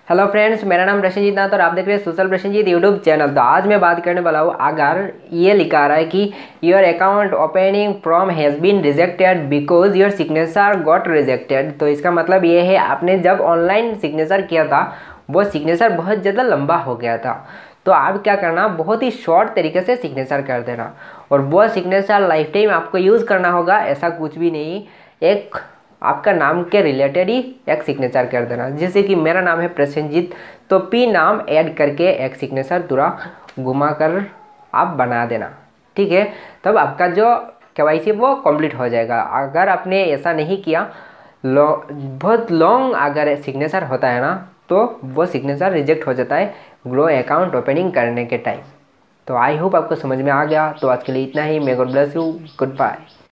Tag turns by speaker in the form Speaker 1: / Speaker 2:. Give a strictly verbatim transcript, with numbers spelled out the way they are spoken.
Speaker 1: Hello friends, मेरा नाम प्रसेनजीत नाथ और आप देख रहे हैं सोशल प्रसेनजीत यूट्यूब चैनल। तो आज मैं बात करने वाला हूँ, अगर ये लिखा रहा है कि your account opening form has been rejected because your signature got rejected, तो इसका मतलब ये है आपने जब ऑनलाइन सिग्नेचर किया था वो सिग्नेचर बहुत ज़्यादा लंबा हो गया था। तो आप क्या करना, बहुत ही शॉर्ट तरीके से सिग्नेचर कर देना और वो सिग्नेचर लाइफ टाइम आपको यूज़ करना होगा। ऐसा कुछ भी नहीं, एक आपका नाम के रिलेटेड ही एक सिग्नेचर कर देना। जैसे कि मेरा नाम है प्रसेनजीत, तो पी नाम ऐड करके एक सिग्नेचर पूरा घुमा कर आप बना देना, ठीक है। तब आपका जो केवाईसी वो कंप्लीट हो जाएगा। अगर आपने ऐसा नहीं किया, लॉ बहुत लॉन्ग अगर सिग्नेचर होता है ना, तो वो सिग्नेचर रिजेक्ट हो जाता है ग्लो अकाउंट ओपनिंग करने के टाइम। तो आई होप आपको समझ में आ गया। तो आज के लिए इतना ही। May God bless you. Good bye.